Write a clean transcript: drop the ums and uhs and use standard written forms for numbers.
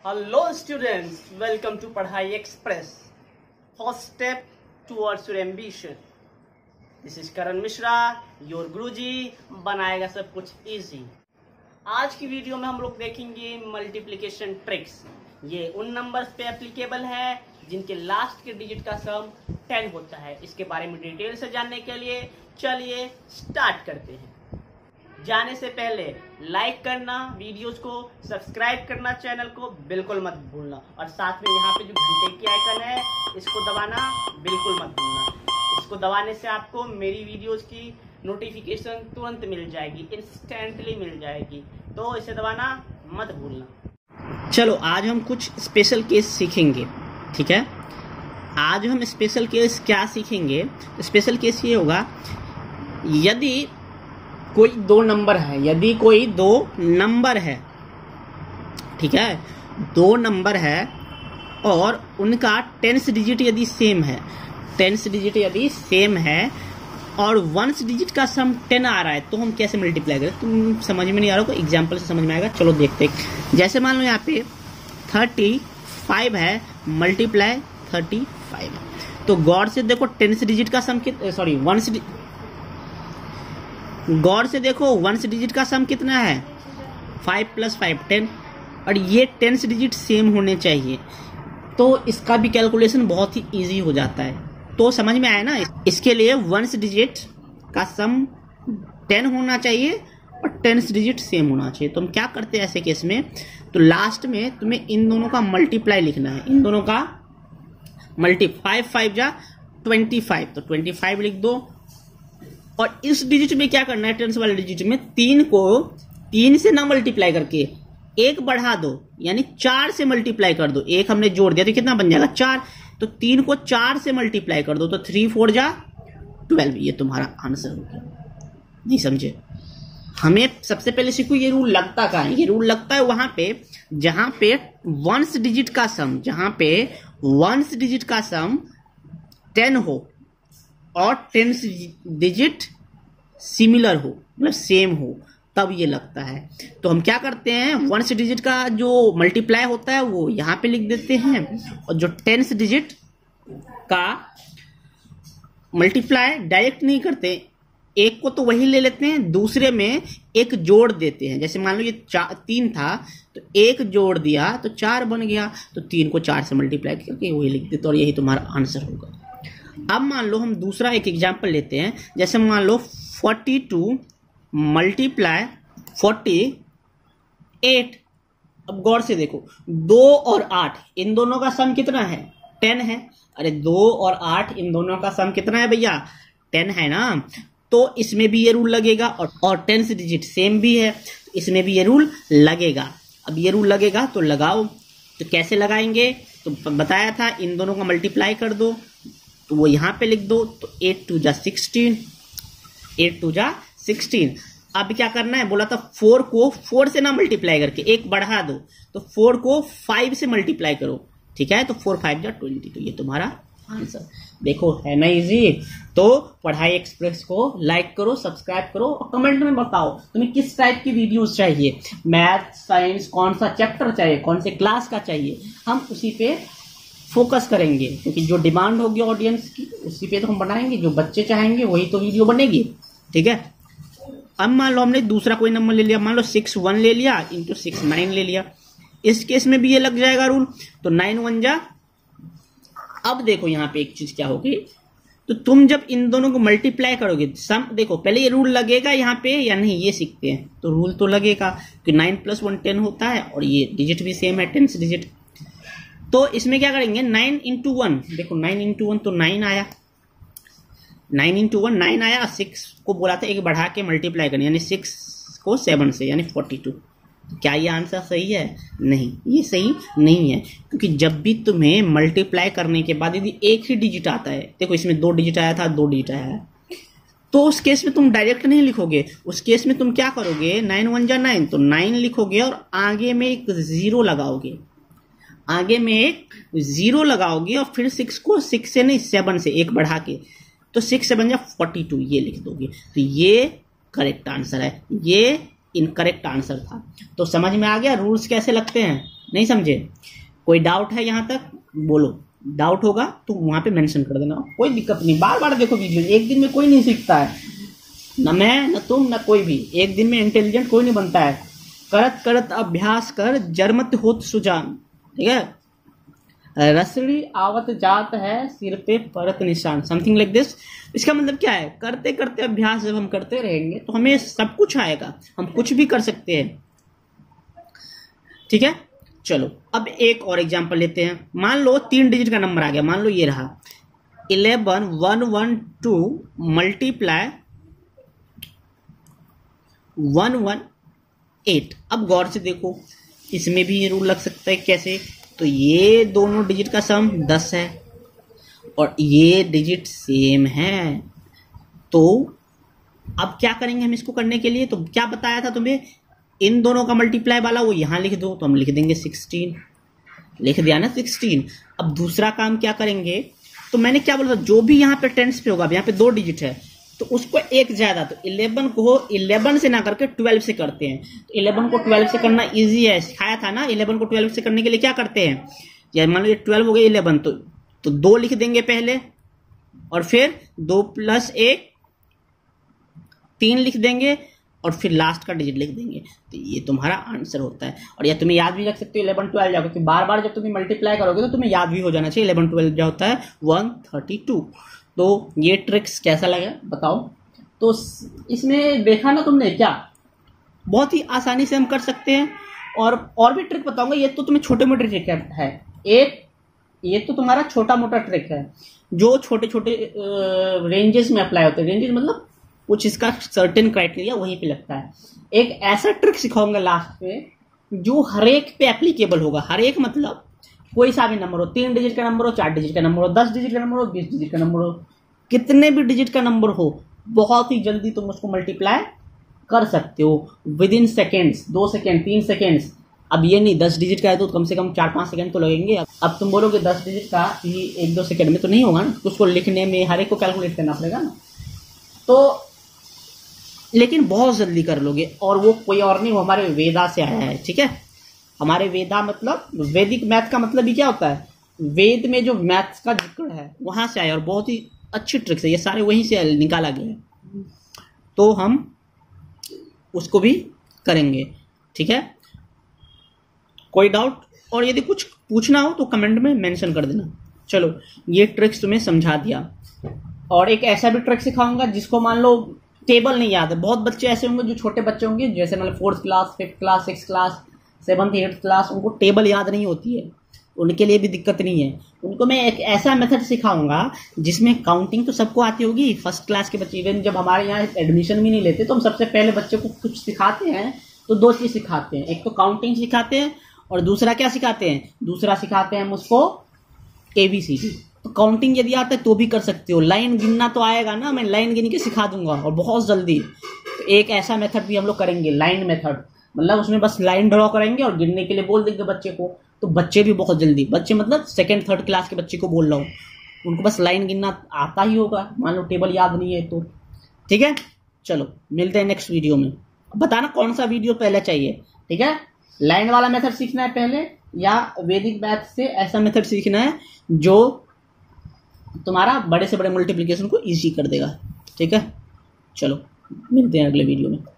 Hello students, welcome to Padhai Express. First step towards your ambition. This is Karan Mishra, your गुरुजी बनाएगा सब कुछ easy. आज की video में हम लोग देखेंगे मल्टीप्लिकेशन ट्रिक्स। ये उन नंबर्स पे एप्लीकेबल है जिनके लास्ट के डिजिट का सम 10 होता है। इसके बारे में डिटेल से जानने के लिए चलिए स्टार्ट करते हैं। जाने से पहले लाइक करना वीडियोस को, सब्सक्राइब करना चैनल को बिल्कुल मत भूलना, और साथ में यहाँ पे जो घंटे की आइकन है इसको दबाना बिल्कुल मत भूलना। इसको दबाने से आपको मेरी वीडियोस की नोटिफिकेशन तुरंत मिल जाएगी, इंस्टेंटली मिल जाएगी, तो इसे दबाना मत भूलना। चलो आज हम कुछ स्पेशल केस सीखेंगे, ठीक है। आज हम स्पेशल केस क्या सीखेंगे? स्पेशल केस ये होगा, यदि कोई दो नंबर है, ठीक है, दो नंबर है और उनका 10th डिजिट यदि सेम है और 1st डिजिट का सम 10 आ रहा है, तो हम कैसे मल्टीप्लाई करें? तुम समझ में नहीं आ रहा हो, एग्जाम्पल से समझ में आएगा। चलो देखते हैं। जैसे मान लो यहाँ पे 35 है, मल्टीप्लाई 35, तो गौर से देखो 10th डिजिट का सम गौर से देखो 1st डिजिट का सम कितना है? 5 + 5 10, और ये 10th डिजिट सेम होने चाहिए, तो इसका भी कैलकुलेशन बहुत ही इजी हो जाता है। तो समझ में आया ना? इसके लिए 1st डिजिट का सम 10 होना चाहिए और 10th डिजिट सेम होना चाहिए। तो हम क्या करते हैं ऐसे केस में? तो लास्ट में तुम्हें इन दोनों का मल्टीप्लाई लिखना है, इन दोनों का 5 5 जा 25, तो 25 लिख दो। और इस डिजिट में क्या करना है? 10th वाले डिजिट में 3 को 3 से ना मल्टीप्लाई करके 1 बढ़ा दो, यानी 4 से मल्टीप्लाई कर दो। 1 हमने जोड़ दिया तो कितना बन जाएगा? 4। तो 3 को 4 से मल्टीप्लाई कर दो, तो 3 4 जा 12। ये तुम्हारा आंसर हो गया। नहीं समझे? हमें सबसे पहले सीखो ये रूल लगता कहाँ है। ये रूल लगता है वहां पे जहां पे 1st डिजिट का सम 10 हो और 10th डिजिट सिमिलर हो, मतलब सेम हो, तब ये लगता है। तो हम क्या करते हैं, 1st डिजिट का जो मल्टीप्लाई होता है वो यहाँ पे लिख देते हैं, और जो 10th डिजिट का मल्टीप्लाई डायरेक्ट नहीं करते, एक को तो वही ले लेते हैं, दूसरे में एक जोड़ देते हैं। जैसे मान लो ये 3 था, तो 1 जोड़ दिया तो 4 बन गया, तो 3 को 4 से मल्टीप्लाई करके वही लिख देते, और यही तुम्हारा आंसर होगा। अब मान लो हम दूसरा एक एग्जाम्पल लेते हैं। जैसे मान लो 42 मल्टीप्लाई 48। अब गौर से देखो 2 और 8 इन दोनों का सम कितना है? 10 है। अरे 2 और 8 इन दोनों का सम कितना है भैया? 10 है ना। तो इसमें भी ये रूल लगेगा, और 10th डिजिट सेम भी है, इसमें भी ये रूल लगेगा। अब ये रूल लगेगा तो लगाओ। तो कैसे लगाएंगे? तो बताया था, इन दोनों का मल्टीप्लाई कर दो, तो वो यहां पे लिख दो। तो 8 2 जा 16। अब क्या करना है? बोला था 4 को 4 से ना मल्टीप्लाई करके 1 बढ़ा दो, तो 4 को 5 से मल्टीप्लाई करो, ठीक है। तो 4 5 जा 20, तो ये तुम्हारा आंसर। देखो है ना इजी। तो पढ़ाई एक्सप्रेस को लाइक करो, सब्सक्राइब करो, और कमेंट में बताओ तुम्हें किस टाइप की वीडियोस चाहिए, मैथ, साइंस, कौन सा चैप्टर चाहिए, कौन से क्लास का चाहिए। हम उसी पे फोकस करेंगे, क्योंकि जो डिमांड होगी ऑडियंस की उसी पे तो हम बनाएंगे। जो बच्चे चाहेंगे वही तो वीडियो बनेगी, ठीक है। अब मान लो हमने दूसरा कोई नंबर ले लिया, मान लो 6 1 ले लिया, इंटू 6 9 ले लिया। इस केस में भी ये लग जाएगा रूल। तो 9 1 जा। अब देखो यहाँ पे एक चीज क्या होगी, तो तुम जब इन दोनों को मल्टीप्लाई करोगे, सम देखो पहले ये रूल लगेगा यहाँ पे या नहीं, ये सीखते हैं। तो रूल तो लगेगा कि 9 + 1 10 होता है, और ये डिजिट भी सेम है, 10th डिजिट। तो इसमें क्या करेंगे? 9 × 1, देखो 9 × 1 तो 9 आया, 9 × 1 9 आया। 6 को बोला था 1 बढ़ा के मल्टीप्लाई करनी, यानी 6 को 7 से, यानी 42। क्या ये आंसर सही है? नहीं, ये सही नहीं है, क्योंकि जब भी तुम्हें मल्टीप्लाई करने के बाद यदि एक ही डिजिट आता है, देखो इसमें 2 डिजिट आया था, 2 डिजिट आया है, तो उस केस में तुम डायरेक्ट नहीं लिखोगे। उस केस में तुम क्या करोगे? 9 1 जा 9, तो 9 लिखोगे और आगे में एक 0 लगाओगे, और फिर 6 को 6 से नहीं 7 से 1 बढ़ा के, तो 6 7 जा 42 ये लिख दोगे। तो ये करेक्ट आंसर है, ये इनकरेक्ट आंसर था। तो समझ में आ गया रूल्स कैसे लगते हैं? नहीं समझे? कोई डाउट है यहाँ तक? बोलो, डाउट होगा तो वहां पे मेंशन कर देना, कोई दिक्कत नहीं। बार बार देखो वीडियो, एक दिन में कोई नहीं सीखता है, न मैं न तुम न कोई भी। एक दिन में इंटेलिजेंट कोई नहीं बनता है। करत करत अभ्यास कर जरमत होत सुजान, ठीक है। रसड़ी आवत जात है सिर पे परत निशान, समथिंग लाइक दिस। इसका मतलब क्या है? करते करते अभ्यास जब हम करते रहेंगे तो हमें सब कुछ आएगा, हम कुछ भी कर सकते हैं, ठीक है। चलो अब एक और एग्जांपल लेते हैं। मान लो 3 डिजिट का नंबर आ गया, मान लो ये रहा 11112 मल्टीप्लाई 118। अब गौर से देखो, इसमें भी ये रूल लग सकता है। कैसे? तो ये दोनों डिजिट का सम 10 है और ये डिजिट सेम है, तो अब क्या करेंगे हम इसको करने के लिए? तो क्या बताया था तुम्हें, इन दोनों का मल्टीप्लाई वाला वो यहां लिख दो, तो हम लिख देंगे 16, लिख दिया ना 16। अब दूसरा काम क्या करेंगे? तो मैंने क्या बोला था, जो भी यहाँ पे टेंस पे होगा, यहाँ पे 2 डिजिट है तो उसको एक ज्यादा, तो 11 को 11 से ना करके 12 से करते हैं। तो 11 को 12 से करना इजी है, सिखाया था ना। 11 को 12 से करने के लिए क्या करते हैं, या मान लो ये 12 हो गया 11, तो 2 लिख देंगे पहले और फिर 2 + 1 3 लिख देंगे और फिर लास्ट का डिजिट लिख देंगे। तो ये तुम्हारा आंसर होता है। और या तुम्हें याद भी रख सकते हो 11 12 जाओगे, क्योंकि बार बार जब तुम्हें मल्टीप्लाई करोगे तो तुम्हें याद भी हो जाना चाहिए। 11 12 जो होता है 132। तो ये ट्रिक्स कैसा लगा बताओ। तो इसमें देखा ना तुमने, क्या बहुत ही आसानी से हम कर सकते हैं। और भी ट्रिक बताऊंगा। ये तो तुम्हें छोटे मोटे ट्रिक है। एक ये तो तुम्हारा छोटा मोटा ट्रिक है जो छोटे छोटे रेंजेस में अप्लाई होते हैं। रेंजेस मतलब कुछ इसका सर्टेन क्राइटेरिया वहीं पे लगता है। एक ऐसा ट्रिक सिखाऊंगा लास्ट पे जो हर एक पे एप्लीकेबल होगा। हर एक मतलब कोई सा भी नंबर हो, 3 डिजिट का नंबर हो, 4 डिजिट का नंबर हो, 10 डिजिट का नंबर हो, 20 डिजिट का नंबर हो, कितने भी डिजिट का नंबर हो, बहुत ही जल्दी तुम उसको मल्टीप्लाई कर सकते हो within seconds, 2 second 3 seconds. अब ये नहीं 10 डिजिट का है तो कम से कम 4-5 सेकंड तो लगेंगे। अब तुम बोलोगे 10 डिजिट का ही 1-2 सेकंड में तो नहीं होगा ना, उसको लिखने में हर एक को कैलकुलेट करना पड़ेगा ना। तो लेकिन बहुत जल्दी कर लोगे। और वो कोई और नहीं, वो हमारे वेदा से आया है, ठीक है। हमारे वेदा मतलब वैदिक मैथ का मतलब ही क्या होता है, वेद में जो मैथ्स का जिक्र है वहां से आया। और बहुत ही अच्छी ट्रिक्स है, ये सारे वहीं से निकाला गया है। तो हम उसको भी करेंगे, ठीक है। कोई डाउट और यदि कुछ पूछना हो तो कमेंट में मेंशन कर देना। चलो ये ट्रिक्स तुम्हें समझा दिया। और एक ऐसा भी ट्रिक सिखाऊंगा जिसको मान लो टेबल नहीं याद है। बहुत बच्चे ऐसे होंगे जो छोटे बच्चे होंगे, जैसे मतलब 4th class 5th class 6th class 7th 8th class, उनको टेबल याद नहीं होती है। उनके लिए भी दिक्कत नहीं है। उनको मैं एक ऐसा मेथड सिखाऊंगा जिसमें काउंटिंग तो सबको आती होगी। फर्स्ट क्लास के बच्चे, इवन जब हमारे यहाँ एडमिशन भी नहीं लेते तो हम सबसे पहले बच्चे को कुछ सिखाते हैं तो 2 चीज सिखाते हैं। एक तो काउंटिंग सिखाते हैं और दूसरा क्या सिखाते हैं, दूसरा सिखाते हैं हम उसको ABCD। तो काउंटिंग यदि आता है तो भी कर सकते हो। लाइन गिनना तो आएगा ना, मैं लाइन गिन के सिखा दूंगा और बहुत जल्दी। तो एक ऐसा मेथड भी हम लोग करेंगे, लाइन मेथड। मतलब उसमें बस लाइन ड्रॉ करेंगे और गिनने के लिए बोल देंगे बच्चे को, तो बच्चे भी बहुत जल्दी, बच्चे मतलब 2nd 3rd क्लास के बच्चे को बोल रहा हूँ, उनको बस लाइन गिनना आता ही होगा। मान लो टेबल याद नहीं है तो, ठीक है। चलो मिलते हैं नेक्स्ट वीडियो में। बताना कौन सा वीडियो पहले चाहिए, ठीक है। लाइन वाला मेथड सीखना है पहले, या वैदिक मैथ से ऐसा मेथड सीखना है जो तुम्हारा बड़े से बड़े मल्टीप्लिकेशन को इजी कर देगा, ठीक है। चलो मिलते हैं अगले वीडियो में।